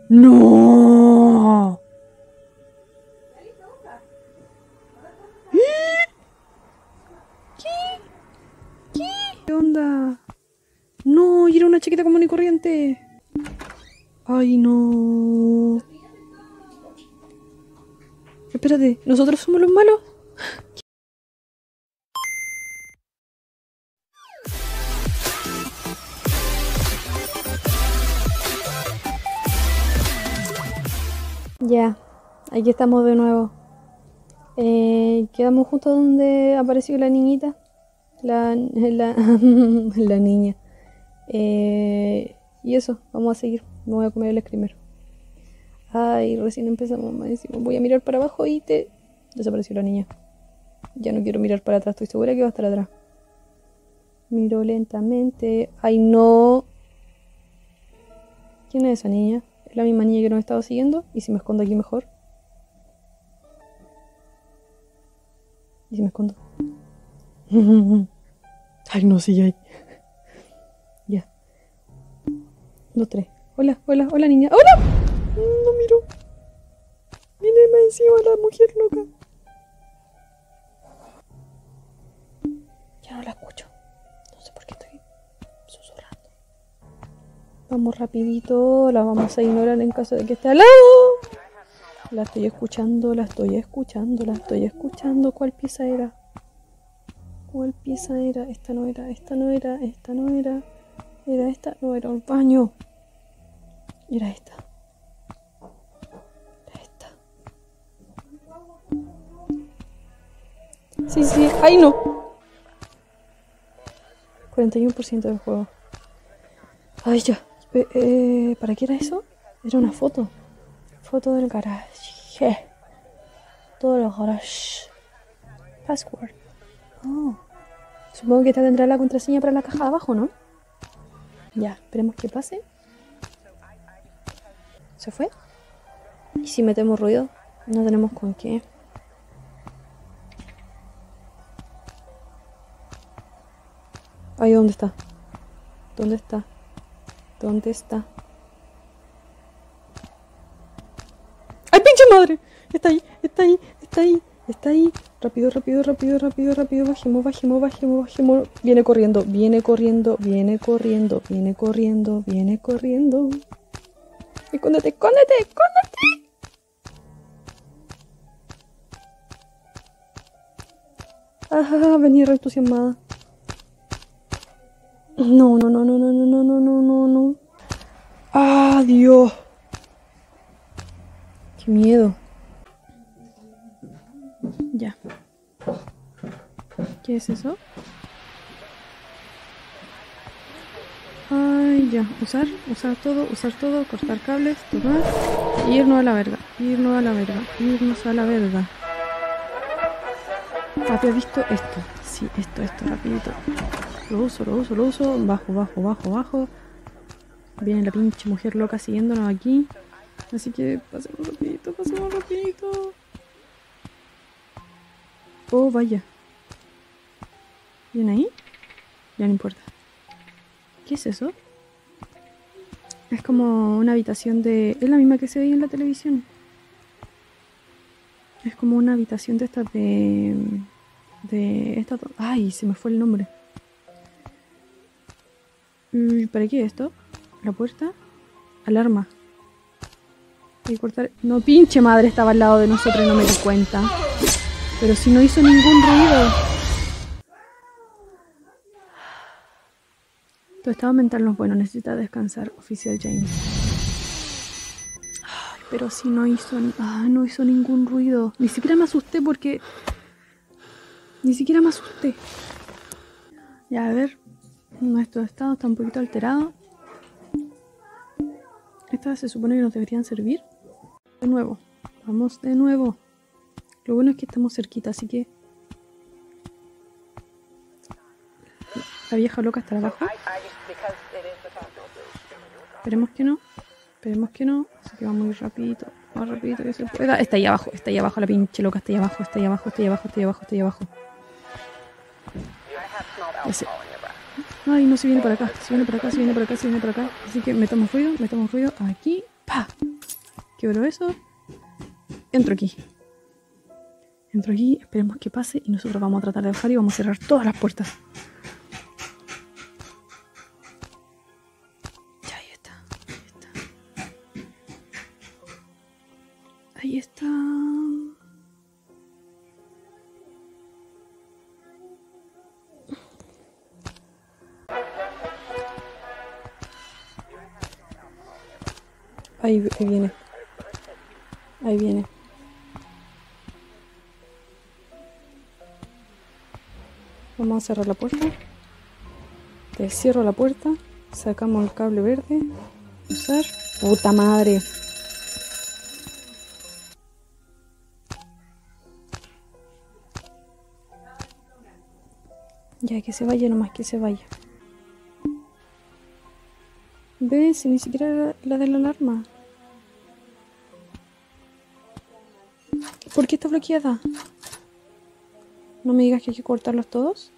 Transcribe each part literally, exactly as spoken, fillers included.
¡No! ¿Qué? ¿Qué? ¿Qué onda? No, y era una chiquita común y corriente. Ay, no. Espérate, ¿nosotros somos los malos? Ya, aquí estamos de nuevo. Eh, quedamos justo donde apareció la niñita. La, la, la niña. Eh, y eso, vamos a seguir. Me voy a comer el screamer. Ay, recién empezamos. Me decimos, voy a mirar para abajo y te... Desapareció la niña. Ya no quiero mirar para atrás, estoy segura que va a estar atrás. Miro lentamente. Ay, no. ¿Quién es esa niña? ¿Es la misma niña que nos estaba siguiendo? ¿Y si me escondo aquí mejor? ¿Y si me escondo? Ay, no, sigue ahí. Ya. Dos, tres. Hola, hola, hola, niña. ¡Hola! No miro. Viene más encima la mujer loca. Ya no la escucho. No sé por qué estoy susurrando. Vamos rapidito. La vamos a ignorar en caso de que esté al lado. La estoy escuchando, la estoy escuchando, la estoy escuchando. ¿Cuál pieza era? ¿Cuál pieza era? Esta no era, esta no era, esta no era. Era esta, no era un baño. Era esta. Era esta. Sí, sí. ¡Ay, no! cuarenta y uno por ciento del juego. Ay, ya. Eh, eh, ¿Para qué era eso? Era una foto. Foto del garage. Todo el garage. Password. Oh. Supongo que esta tendrá la contraseña para la caja de abajo, ¿no? Ya, esperemos que pase. ¿Se fue? ¿Y si metemos ruido? No tenemos con qué. Ay, ¿dónde está? ¿Dónde está? ¿Dónde está? ¡Ay, pinche madre! Está ahí, está ahí, está ahí, está ahí. Rápido, rápido, rápido, rápido, rápido. Bajemos, bajemos, bajemos, bajemos. Viene corriendo, viene corriendo, viene corriendo, viene corriendo, viene corriendo. Escóndete, escóndete, escóndete. Ah, venía re entusiasmada. No, no, no, no, no, no, no, no, no, no, no. ¡Ah, Dios! ¡Qué miedo! Ya. ¿Qué es eso? Ay, ya. Usar, usar todo, usar todo, cortar cables, tomar. Irnos a la verga, irnos a la verga, irnos a la verga. ¿Había visto esto? Sí, esto, esto, rapidito. Lo uso, lo uso, lo uso. Bajo, bajo, bajo, bajo. Viene la pinche mujer loca siguiéndonos aquí. Así que pasemos rapidito, pasemos rapidito. Oh, vaya. ¿Viene ahí? Ya no importa. ¿Qué es eso? Es como una habitación de... Es la misma que se veía en la televisión. Es como una habitación de estas de... De esta... Ay, se me fue el nombre. ¿Para qué es esto? ¿La puerta? Alarma. Hay que cortar... No, pinche madre, estaba al lado de nosotros y no me di cuenta. Pero si no hizo ningún ruido. Tu estado mental no es bueno, necesita descansar, oficial James. Ay, pero si no hizo... Ah, no hizo ningún ruido. Ni siquiera me asusté porque... Ni siquiera me asusté. Ya, a ver. Nuestro estado está un poquito alterado. Estas se supone que nos deberían servir. De nuevo. Vamos de nuevo. Lo bueno es que estamos cerquita, así que... La vieja loca estará abajo. Esperemos que no. Esperemos que no. Así que vamos muy rapidito. Más rapidito que se pueda. Está ahí abajo. Está ahí abajo la pinche loca. Está ahí abajo. Está ahí abajo. Está ahí abajo. Está ahí abajo. Está ahí abajo. Ya sé. Ay, no se viene para acá. Se viene para acá. Se viene para acá. Se viene para acá. Así que metamos ruido. Metamos ruido. Aquí. ¡Pa! Quebro eso. Entro aquí. Entro aquí, esperemos que pase y nosotros vamos a tratar de bajar y vamos a cerrar todas las puertas. Ya, ahí está. Ahí está. Ahí está. Ahí, ahí viene. Ahí viene. Vamos a cerrar la puerta. Te cierro la puerta. Sacamos el cable verde. Usar. ¡Puta madre! Ya, que se vaya nomás, que se vaya. ¿Ves? Si ni siquiera era la de la alarma. ¿Por qué está bloqueada? No me digas que hay que cortarlos todos.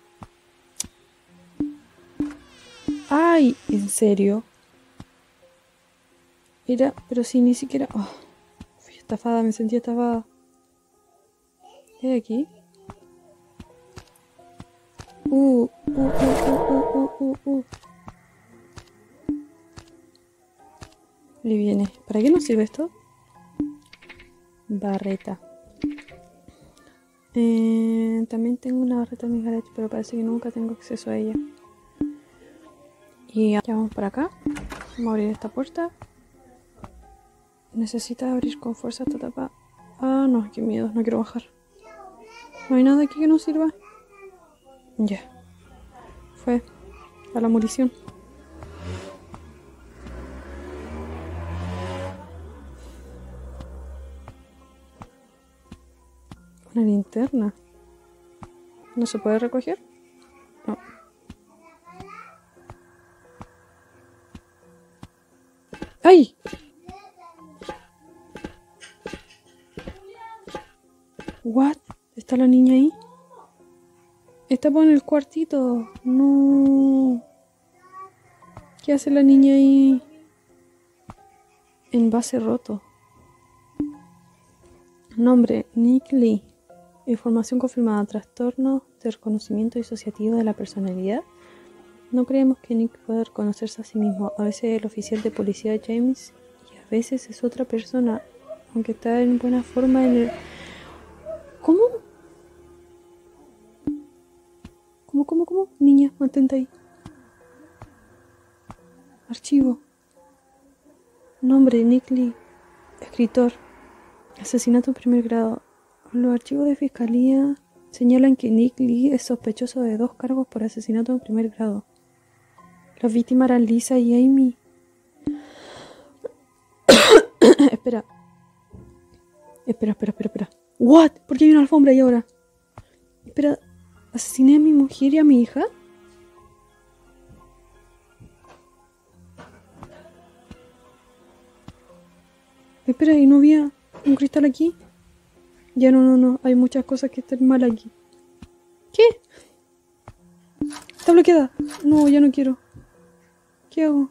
¡Ay! ¿En serio? Era, pero si ni siquiera... Oh, fui estafada, me sentí estafada. ¿Qué hay aquí? Uh, uh, uh, uh, uh, uh, uh. Le viene. ¿Para qué nos sirve esto? Barreta. Eh, también tengo una barreta en mi garage, pero parece que nunca tengo acceso a ella. Y ya vamos para acá. Vamos a abrir esta puerta. Necesita abrir con fuerza esta tapa. Ah, no, qué miedo, no quiero bajar. No hay nada aquí que nos sirva. Ya. Fue a la munición. Una linterna. ¿No se puede recoger? No. ¡Ay! ¿What? ¿Está la niña ahí? Está por el cuartito. No. ¿Qué hace la niña ahí? Envase roto. Nombre: Nick Lee. Información confirmada: trastorno de reconocimiento disociativo de la personalidad. No creemos que Nick pueda reconocerse a sí mismo. A veces es el oficial de policía James y a veces es otra persona, aunque está en buena forma en el... ¿Cómo? ¿Cómo, cómo, cómo? Niña, mantente ahí. Archivo. Nombre: Nick Lee. Escritor. Asesinato en primer grado. Los archivos de fiscalía señalan que Nick Lee es sospechoso de dos cargos por asesinato en primer grado. Las víctimas eran Lisa y Amy. Espera. Espera, espera, espera, espera. ¿What? ¿Por qué hay una alfombra ahí ahora? Espera. ¿Asesiné a mi mujer y a mi hija? Espera, ¿y no había un cristal aquí? Ya no, no, no. Hay muchas cosas que están mal aquí. ¿Qué? Está bloqueada. No, ya no quiero. ¿Qué hago?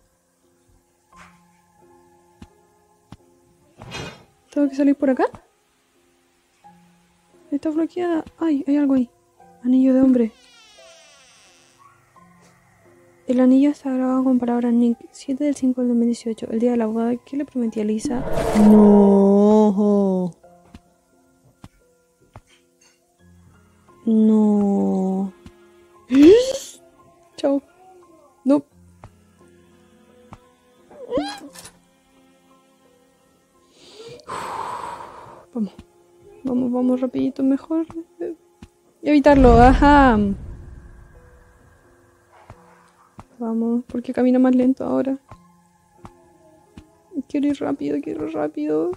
¿Tengo que salir por acá? Está bloqueada. Ay, hay algo ahí. Anillo de hombre. El anillo está grabado con palabras Nick. siete del cinco del dos mil dieciocho. El día de la boda. ¿Qué le prometí a Lisa? No. No. Chao. No. Vamos. Vamos, vamos rapidito. Mejor evitarlo. Ajá. Vamos, porque camina más lento ahora. Quiero ir rápido, quiero ir rápido.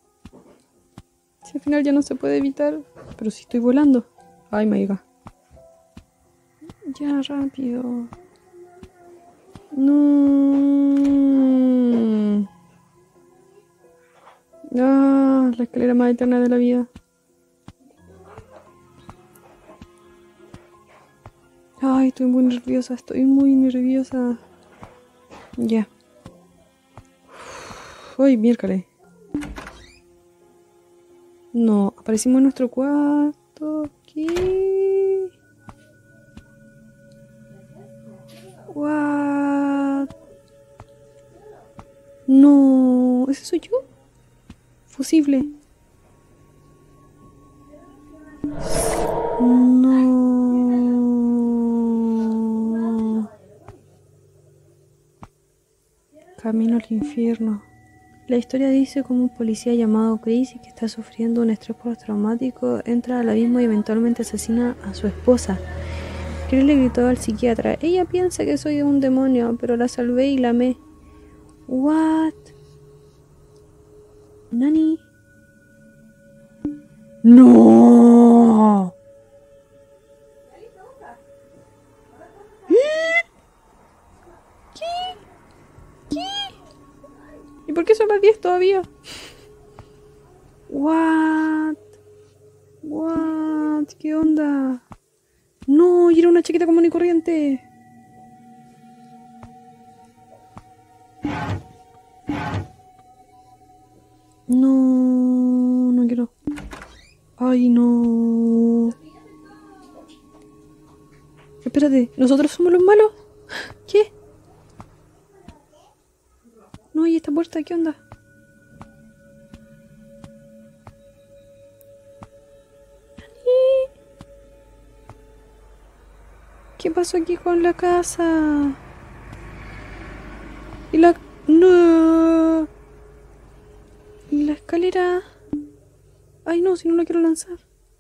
Si al final ya no se puede evitar. Pero si estoy volando. Ay, my God. Ya, rápido. No. Ah, la escalera más eterna de la vida. Ay, estoy muy nerviosa, estoy muy nerviosa. Ya. ¡Ay, miércoles! No, aparecimos en nuestro cuarto. ¿Qué? What? No, ¿ese soy yo? Fusible. No. Camino al infierno. La historia dice cómo un policía llamado Chris, que está sufriendo un estrés postraumático, entra al abismo y eventualmente asesina a su esposa. Chris le gritó al psiquiatra: ella piensa que soy un demonio, pero la salvé y la amé. What? Nani. No. ¿Qué? ¿Qué? ¿Y por qué son las diez todavía? What? What? ¿Qué onda? No, y era una chiquita común y corriente. No, no quiero. Ay, no. Espérate, ¿nosotros somos los malos? ¿Qué? No, ¿y esta puerta qué onda? ¿Qué pasó aquí con la casa? Y la... No. Y la escalera... Ay, no, si no la quiero lanzar.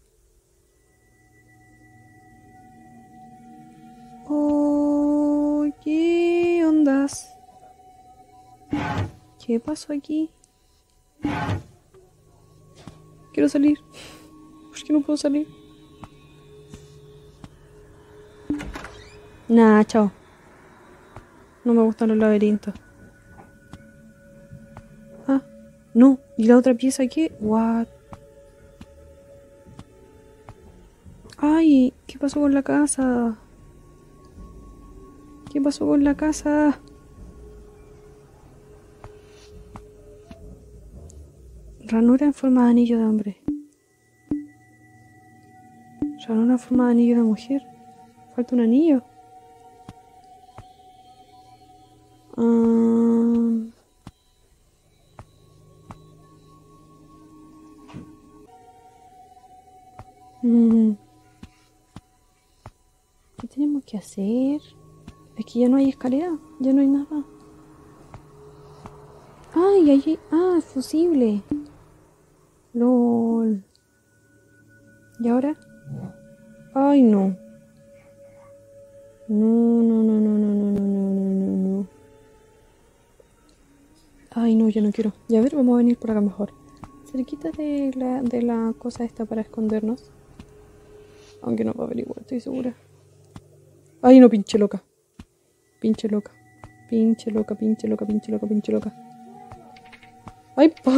Oh, ¿qué ondas? ¿Qué pasó aquí? Quiero salir. ¿Por qué no puedo salir? Nah, chao. No me gustan los laberintos. Ah, no. ¿Y la otra pieza qué? What? Ay, ¿qué pasó con la casa? ¿Qué pasó con la casa? Ranura en forma de anillo de hombre. Ranura en forma de anillo de mujer. Falta un anillo. Um... Mm. ¿Qué tenemos que hacer? Es que ya no hay escalera, ya no hay nada. Ay, allí. Ah, es fusible. LOL. ¿Y ahora? Ay, no. No, no, no, no, no, no, no, no, no, no. Ay, no, yo no quiero. Y a ver, vamos a venir por acá mejor. Cerquita de la, de la cosa esta para escondernos. Aunque no va a averiguar, estoy segura. Ay, no, pinche loca. Pinche loca. Pinche loca, pinche loca, pinche loca, pinche loca. Ay, pa.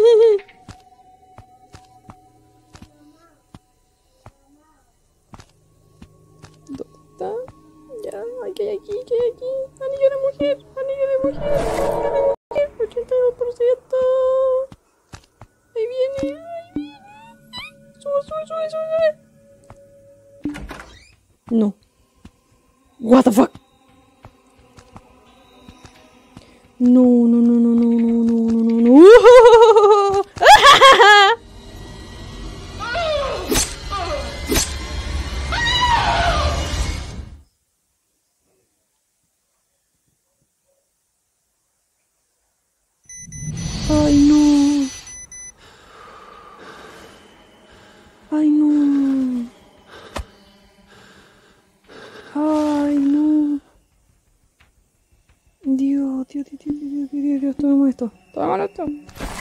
¿Dónde está? Ya, ay, ¿qué hay aquí? ¿Qué hay aquí? Anillo de mujer, anillo de mujer, anillo de mujer, ochenta y dos por ciento. Ahí viene, ahí viene. Sube, sube, sube, sube. No. What the fuck? No, no, no, no, no, no, no, no, no, no. Ay, no. Ay, no. Ay, no. Dios, Dios, Dios, Dios, Dios, Dios, Dios, Dios, tomemos esto. Tomemos esto.